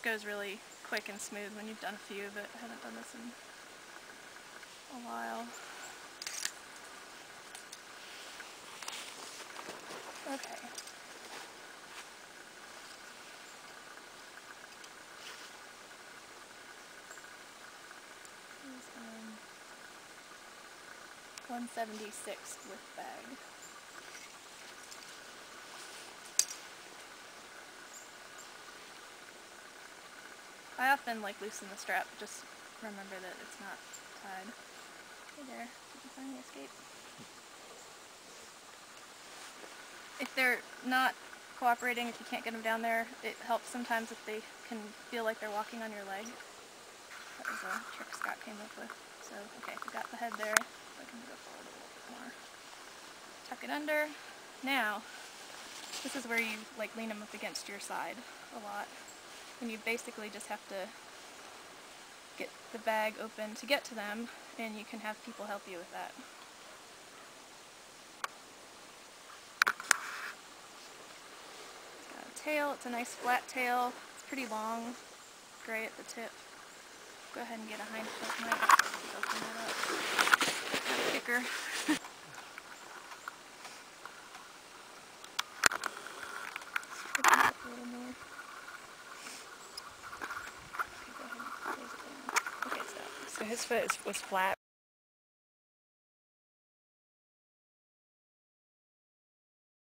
just goes really quick and smooth when you've done a few, but I haven't done this in a while. Okay. Here's 176 with bag. I often loosen the strap, just remember that it's not tied. Hey there, did you finally escape? If they're not cooperating, if you can't get them down there, it helps sometimes if they can feel like they're walking on your leg. That was a trick Scott came up with. So, okay, we got the head there. I can go forward a little bit more. Tuck it under. Now, this is where you lean them up against your side a lot. And you basically just have to get the bag open to get to them, and you can have people help you with that. It's got a tail. It's a nice flat tail. It's pretty long, gray at the tip. Go ahead and get a hind foot knife. Open that up. Got a kicker. Open it up a little more. Okay, go ahead and close it down. Okay, stop. So his foot was flat.